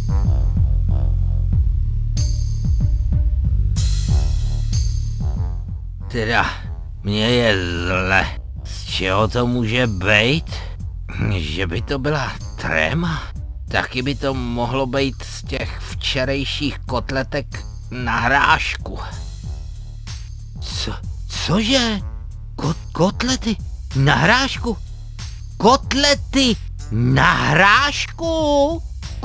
Teda, mně je zle. Z čeho to může být? Že by to byla tréma? Taky by to mohlo být z těch včerejších kotletek na hrášku. Cože? Kotlety na hrášku? Kotlety na hrášku?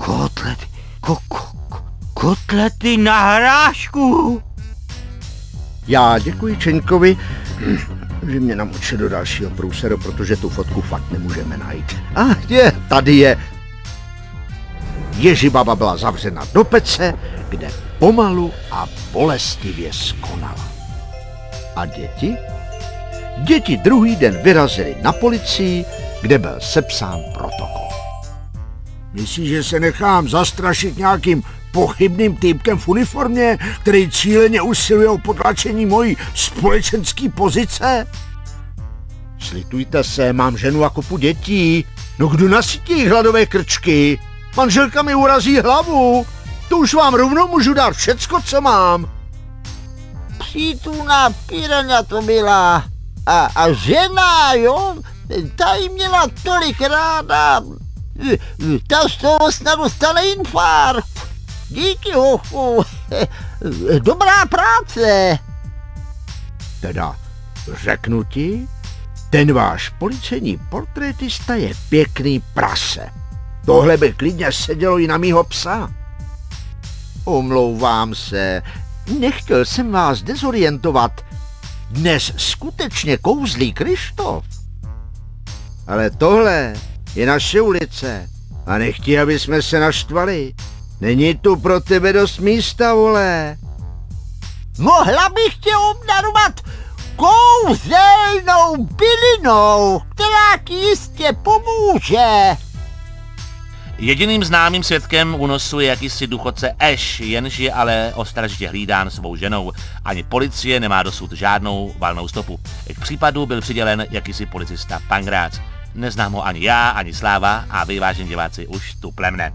Kotlety na hrášku? Já děkuji Čeňkovi, že mě namočil do dalšího průseru, protože tu fotku fakt nemůžeme najít. Tady je. Ježibaba byla zavřena do pece, kde pomalu a bolestivě skonala. A děti? Děti druhý den vyrazily na policii, kde byl sepsán protokol. Myslíš, že se nechám zastrašit nějakým pochybným týpkem v uniformě, který cíleně usiluje o potlačení mojí společenské pozice? Slitujte se, mám ženu a kopu dětí. No kdo nasytí jejich hladové krčky? Manželka mi urazí hlavu. To už vám rovnou můžu dát všecko, co mám. Přítulná piraňa to byla. A žena, jo? Ta jí měla tolik ráda. Ta z toho snad dostane infarkt. Díky, hochu. Dobrá práce. Teda, řeknu ti, ten váš policejní portrétista je pěkný prase. Tohle by klidně sedělo i na mýho psa. Omlouvám se, nechtěl jsem vás dezorientovat. Dnes skutečně kouzlí Krištof. Ale tohle je naše ulice a nechtějí, aby jsme se naštvali. Není tu pro tebe dost místa, vole. Mohla bych tě obdarovat kouzelnou bylinou, která ti jistě pomůže. Jediným známým svědkem únosu je jakýsi důchodce Ash, jenž je ale ostražitě hlídán svou ženou. Ani policie nemá dosud žádnou valnou stopu. K případu byl přidělen jakýsi policista Pangrác. Neznám ho ani já, ani Sláva a vy, vážení diváci, už tu plemne.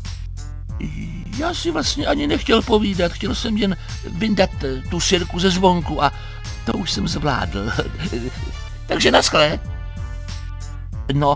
Já si vlastně ani nechtěl povídat, chtěl jsem jen vyndat tu sirku ze zvonku a to už jsem zvládl. Takže naschle. No,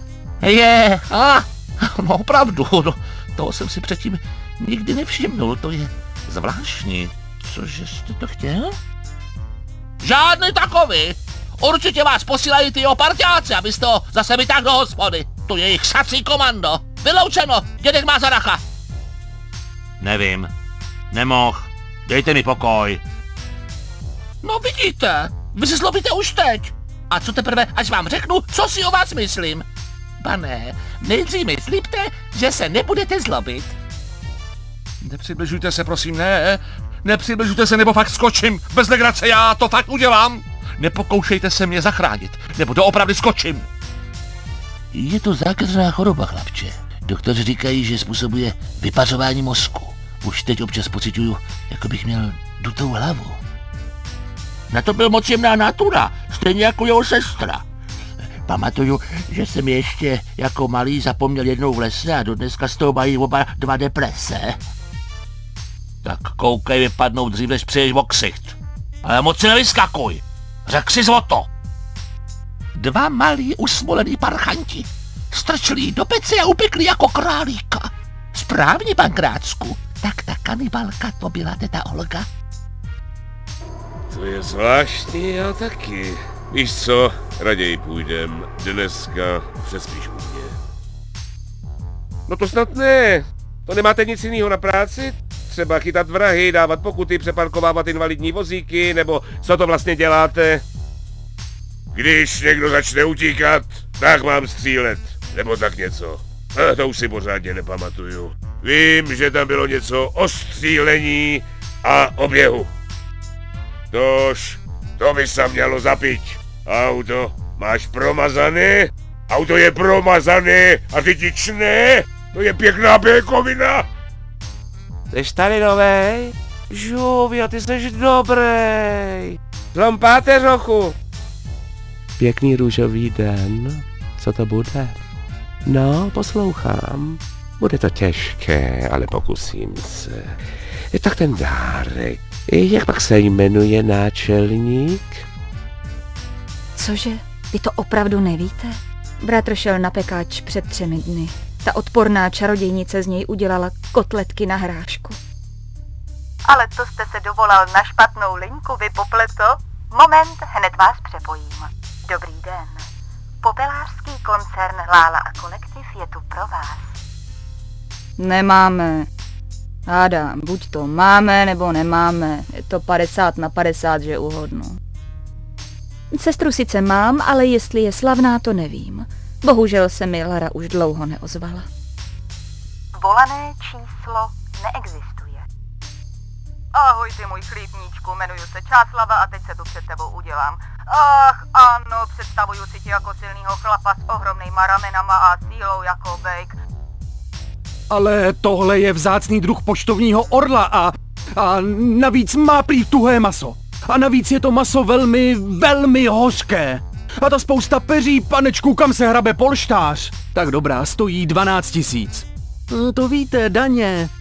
no opravdu, no, toho jsem si předtím nikdy nevšimnul, to je zvláštní. Cože jste to chtěl? Žádný takový! Určitě vás posílají ty parťáci, abyste ho zase vytáhl do hospody. To je jejich sací komando. Vyloučeno, dědek má zaracha. Nevím, nemohl, dejte mi pokoj. No vidíte, vy se zlobíte už teď. A co teprve, až vám řeknu, co si o vás myslím? Pane, nejdřív mi slibte, že se nebudete zlobit. Nepřibližujte se, prosím, ne. Nepřibližujte se, nebo fakt skočím. Bez legrace, já to fakt udělám. Nepokoušejte se mě zachránit, nebo doopravdy skočím. Je to zákeřná choroba, chlapče. Doktoři říkají, že způsobuje vypařování mozku. Už teď občas pociťuju, jako bych měl dutou hlavu. Na to byl moc jemná natura, stejně jako jeho sestra. Pamatuju, že jsem ještě jako malý zapomněl jednou v lese a dodneska z toho mají oba 2 deprese. Tak koukej vypadnout dřív, než přijdeš o ksicht. Ale moc si nevyskakuj. Řek si zvoto. 2 malí usmolený parchanti strčili do pece a upekli jako králíka. Správně, Pankrácku. Tak ta kanibalka to byla teta Olga. To je zvláštní, já taky. Víš co, raději půjdem dneska, přespíš u mě. No to snad ne. To nemáte nic jiného na práci? Třeba chytat vrahy, dávat pokuty, přeparkovávat invalidní vozíky, nebo co to vlastně děláte? Když někdo začne utíkat, tak mám střílet, nebo tak něco. A to už si pořádně nepamatuju. Vím, že tam bylo něco o střílení a o běhu. Tož, to by se mělo zapít. Auto máš promazané? Auto je promazané a ty ti čne? To je pěkná běkovina. Jseš tady novej? Žuvio, ty jsi dobrý. Zlom páteřochu. Pěkný růžový den. Co to bude? No, poslouchám. Bude to těžké, ale pokusím se. Tak ten dárek. Jak pak se jmenuje náčelník? Cože? Vy to opravdu nevíte? Bratr šel na pekáč před 3 dny. Ta odporná čarodějnice z něj udělala kotletky na hrášku. Ale to jste se dovolal na špatnou linku, vy popleto? Moment, hned vás přepojím. Dobrý den. Popelářský koncern Lála a kolektiv je tu pro vás. Nemáme. Hádám, buď to máme, nebo nemáme. Je to 50/50, že uhodnu. Sestru sice mám, ale jestli je slavná, to nevím. Bohužel se mi Lara už dlouho neozvala. Volané číslo neexistuje. Ahoj ty můj chlípníčku, jmenuji se Čáslava a teď se tu před tebou udělám. Ach ano, představuju si tě jako silnýho chlapa s ohromnýma ramenama a sílou jako bejk. Ale tohle je vzácný druh poštovního orla a navíc má prý tuhé maso. A navíc je to maso velmi hořké. A ta spousta peří, panečku, kam se hrabe polštář. Tak dobrá, stojí 12 000. To víte, daně.